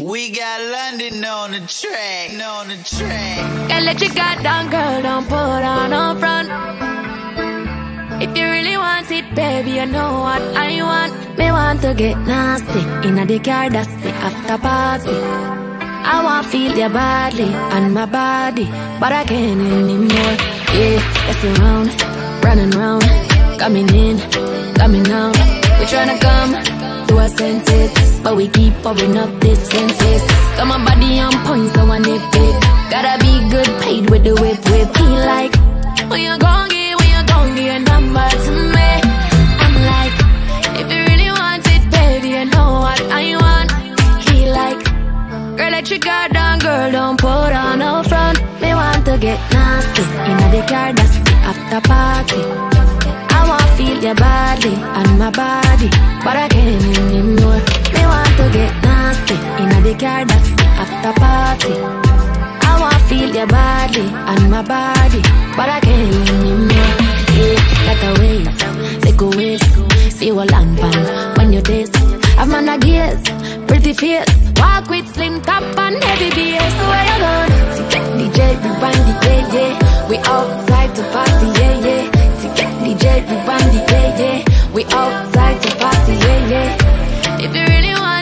We got London on the track, Can't let your guard down, girl, don't put on no front. If you really want it, baby, you know what I want. Me want to get nasty, inna the car, that's the after party. I want feel your body and my body, but I can't anymore. Yeah, if you're round, running round, coming in, coming out. We tryna come to our senses, but we keep popping up distances. Got my body on point, so I nip it. Gotta be good, paid with the whip. Feel like when you gon' give your number to me. I'm like, if you really want it, baby, you know what I want. He like, girl, let your guard down, girl, don't put on no front. Me want to get nasty, inna the car, that's the after party. I want feel your body and my body, but I can't anymore. Me want to get nasty, inna the car, that's the after party. I want feel your body and my body, but I can't anymore. Yeah, like a wave, take a waves, feel a long pan when you taste. Have man a gears, pretty face, walk with slim top and heavy bass. So where you going? To get DJ, we band the yeah. We outside to party, yeah. To get DJ, we band the yeah. We outside to party, yeah. If you really want